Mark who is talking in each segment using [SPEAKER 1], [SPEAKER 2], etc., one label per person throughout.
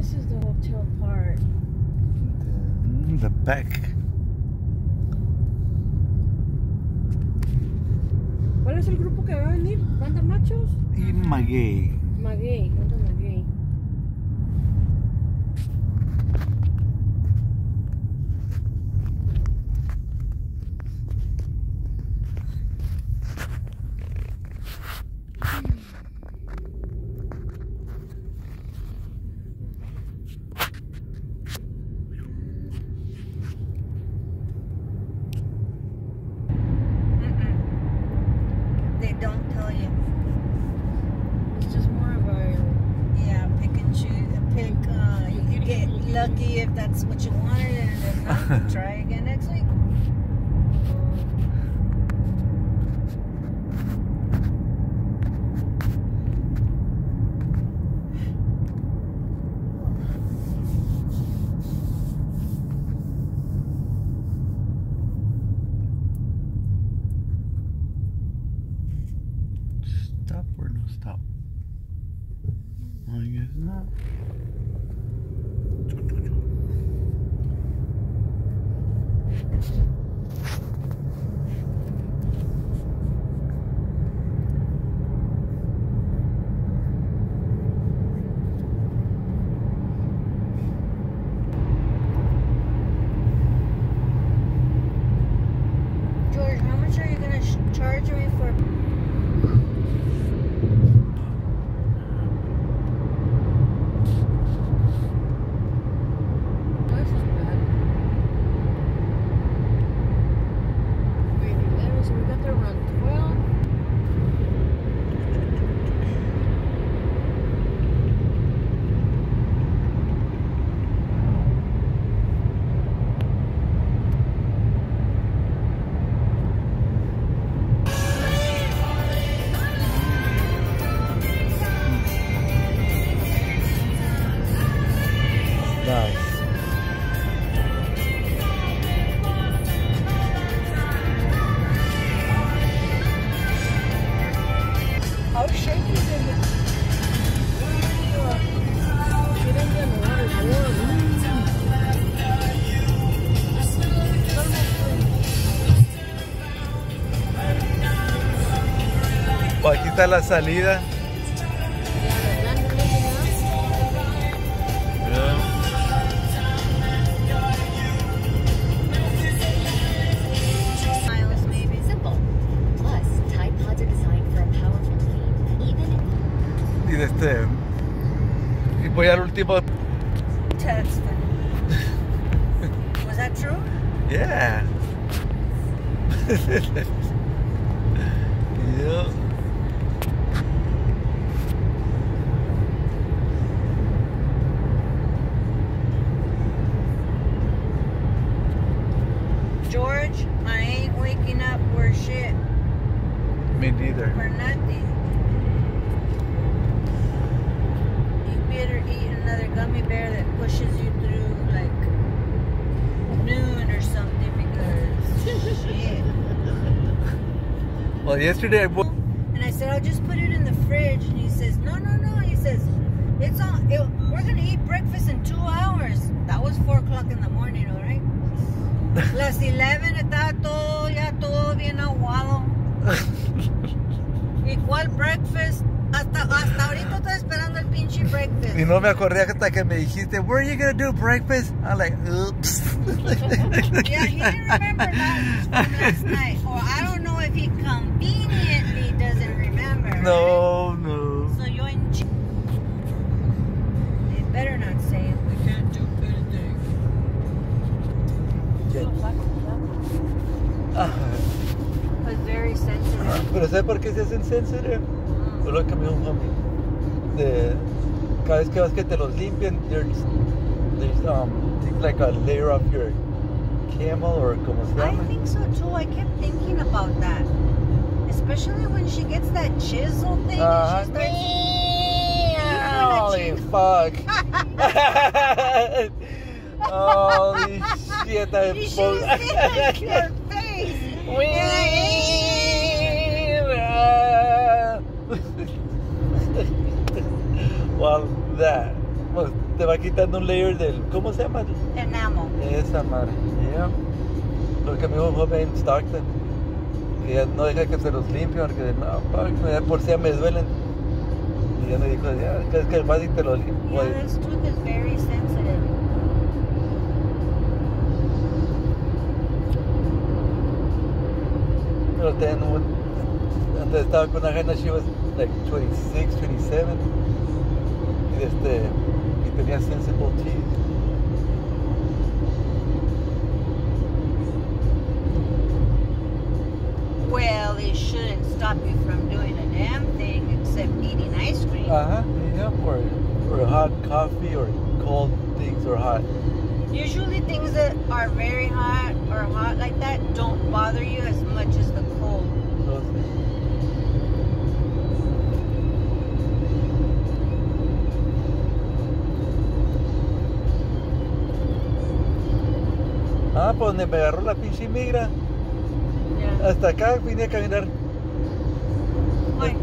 [SPEAKER 1] This is the hotel part.
[SPEAKER 2] The back.
[SPEAKER 1] ¿Cuál es el grupo que va a venir? ¿Banda Machos?
[SPEAKER 2] Y Maguey.
[SPEAKER 1] Maguey, banda Maguey.
[SPEAKER 3] They don't tell you.
[SPEAKER 1] It's just more of a...
[SPEAKER 3] Yeah, pick and choose. You get lucky if that's what you wanted, and if not, try again next week.
[SPEAKER 2] Stop or no stop? I guess not.
[SPEAKER 3] George, how much are you gonna charge me for?
[SPEAKER 1] That's not bad. Wait, 11, so we got there around 12.
[SPEAKER 2] Nice.
[SPEAKER 3] How shaky is it?
[SPEAKER 2] Pues aquí está la salida.
[SPEAKER 3] Miles, maybe.
[SPEAKER 4] Simple. Plus, Tide Pods are designed for a powerful clean, even
[SPEAKER 2] Y de este. Y voy al último.
[SPEAKER 3] Text. Was that true?
[SPEAKER 2] Yeah. Yeah.
[SPEAKER 3] George, I ain't waking up for shit.
[SPEAKER 2] Me neither.
[SPEAKER 3] For nothing. You better eat another gummy bear that pushes you through like noon or something because shit.
[SPEAKER 2] Well, yesterday I bought.
[SPEAKER 3] And I said, I'll just put it in the fridge. And he says, no. He says, it's on. We're going to eat breakfast in 2 hours. That was 4 o'clock in the morning, all right? Las 11 estaba todo, ya todo bien aguado. ¿Y cuál breakfast? Hasta ahorita estoy esperando el pinche breakfast.
[SPEAKER 2] Y no me acordé hasta que me dijiste, where are you gonna do breakfast? I'm like, oops.
[SPEAKER 3] Yeah, he didn't remember that from last night. Or I don't know if he conveniently doesn't remember.
[SPEAKER 2] No.
[SPEAKER 3] So you're in. They better not say it. We can't do anything. It's very sensitive.
[SPEAKER 2] Pero ¿sabes por qué se hacen sensitive? Fue lo que me dijo un homie. Cada vez que vas que te los limpian, there's like a layer of your camel or como se
[SPEAKER 3] I
[SPEAKER 2] llama.
[SPEAKER 3] think so too. I kept thinking about that. Especially when she gets that chisel thing and she starts.
[SPEAKER 2] Holy fuck. Holy shit, that
[SPEAKER 3] You
[SPEAKER 2] is
[SPEAKER 3] should have seen your face.
[SPEAKER 2] Well, that. pues, te va quitando un layer del, ¿cómo se llama?
[SPEAKER 3] Enamel.
[SPEAKER 2] Esa madre, yeah. Lo que me dijo un joven en Stockton, que ya no deja que se los limpie, porque no, por si ya me duelen. Y ya me dijo, ya, es que vas y te lo limpio.
[SPEAKER 3] Yeah, this tooth is very sensitive.
[SPEAKER 2] Pero antes estaba con una jena, she was like 26, 27. Y tenía sensible teeth.
[SPEAKER 3] Well, it shouldn't stop you from doing a damn thing except eating ice cream.
[SPEAKER 2] Yeah, or hot coffee or cold things or hot.
[SPEAKER 3] Usually things that are very hot or hot like that don't bother you as much as the cold.
[SPEAKER 2] Pues donde me agarró la pinche migra.
[SPEAKER 3] Yeah.
[SPEAKER 2] Hasta acá vine a caminar.
[SPEAKER 3] Why?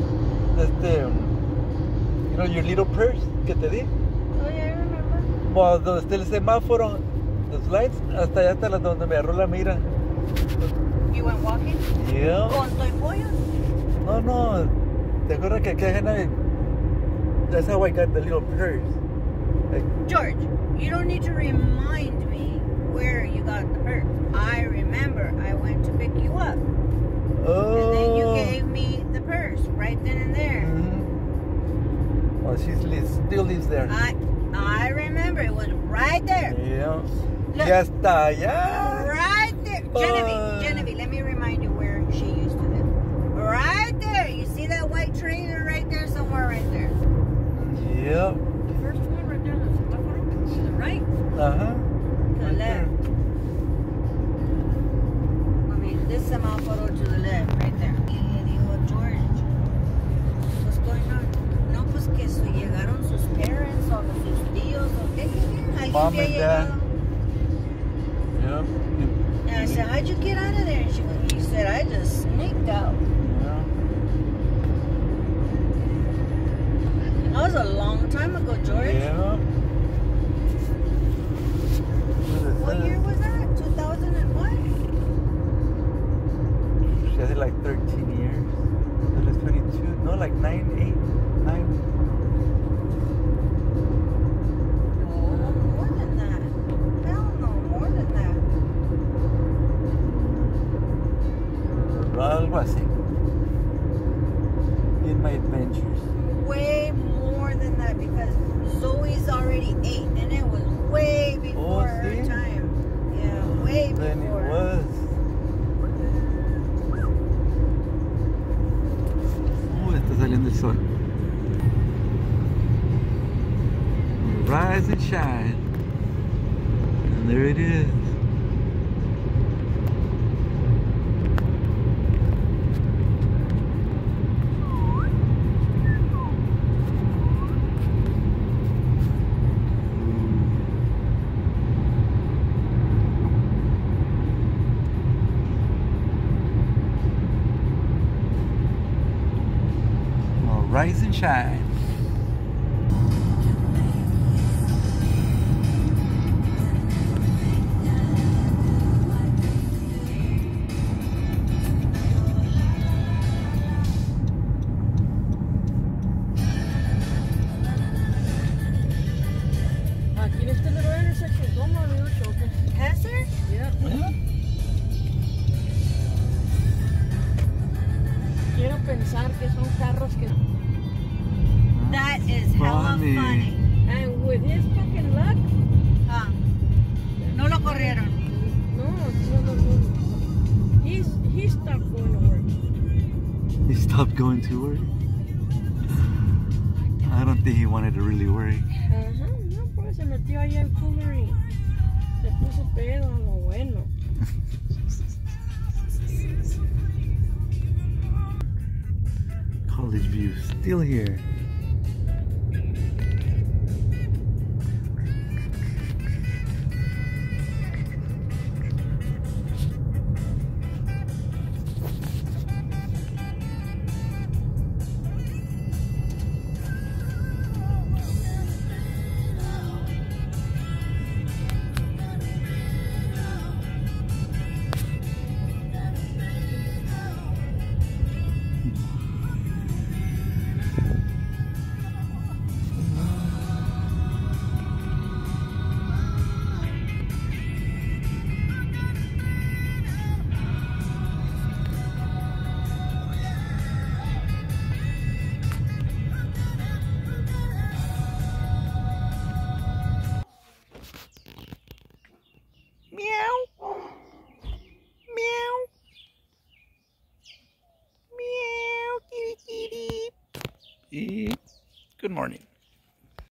[SPEAKER 2] You know your little purse que te di.
[SPEAKER 3] Oh, yeah, I remember.
[SPEAKER 2] Bueno, donde está el semáforo, los lights, hasta allá hasta donde me agarró la mira.
[SPEAKER 3] You went walking?
[SPEAKER 2] Yeah.
[SPEAKER 3] ¿Con Toy Pollo?
[SPEAKER 2] No. ¿Te acuerdas que aquí hay that's how I got the little purse. Like,
[SPEAKER 3] George, you don't need to remind me where you got the purse. I remember I went to pick you up.
[SPEAKER 2] oh.
[SPEAKER 3] And then you gave me the purse right then and there.
[SPEAKER 2] Mm-hmm. Well, still lives there.
[SPEAKER 3] I remember it was right there.
[SPEAKER 2] Yeah.
[SPEAKER 3] Look.
[SPEAKER 2] Ya está allá.
[SPEAKER 3] Right there. Genevieve, let me remind you where she used to live. Right there. You see that white trailer right there? Somewhere right there.
[SPEAKER 2] Yep.
[SPEAKER 1] The first one right there, to the right.
[SPEAKER 2] Uh-huh.
[SPEAKER 3] To the left. I mean, this semáforo to the left, right there. Y le dijo, George, what's going on? No, pues que llegaron sus parents o sus tíos o qué. Alguien
[SPEAKER 2] Mom
[SPEAKER 3] había
[SPEAKER 2] and dad.
[SPEAKER 3] llegado.
[SPEAKER 2] Yep.
[SPEAKER 3] And I said, how'd you get out of there? And he said, I just sneaked out.
[SPEAKER 2] Yeah.
[SPEAKER 3] That was a long time ago, George.
[SPEAKER 2] Yeah.
[SPEAKER 3] What year was that? 2000 and what?
[SPEAKER 2] She had like 13 years. That is 22. No, like 9, 8, 9.
[SPEAKER 3] No, more than that. Hell no, more than that.
[SPEAKER 2] Algo así. In my adventures.
[SPEAKER 3] Way more than that because Zoe's already 8 and it was way before her
[SPEAKER 2] see?
[SPEAKER 3] time. Yeah, way
[SPEAKER 2] Then it
[SPEAKER 3] before.
[SPEAKER 2] was. Está saliendo el sol. Rise and shine. And there it is. Rise and shine.
[SPEAKER 1] Aquí en este little intersection, ¿cómo ha habido choques?
[SPEAKER 3] Has there?
[SPEAKER 1] Yeah.
[SPEAKER 2] Yeah.
[SPEAKER 1] Quiero pensar que son carros que...
[SPEAKER 3] That is hella funny.
[SPEAKER 1] And with his fucking luck...
[SPEAKER 3] Ah, no lo corrieron.
[SPEAKER 1] No. He stopped going to work.
[SPEAKER 2] He stopped going to work. I don't think he wanted to really work.
[SPEAKER 1] Ajá, no, pues se metió ahí al cooler y se puso pedo a lo bueno.
[SPEAKER 2] College View still here.
[SPEAKER 5] morning.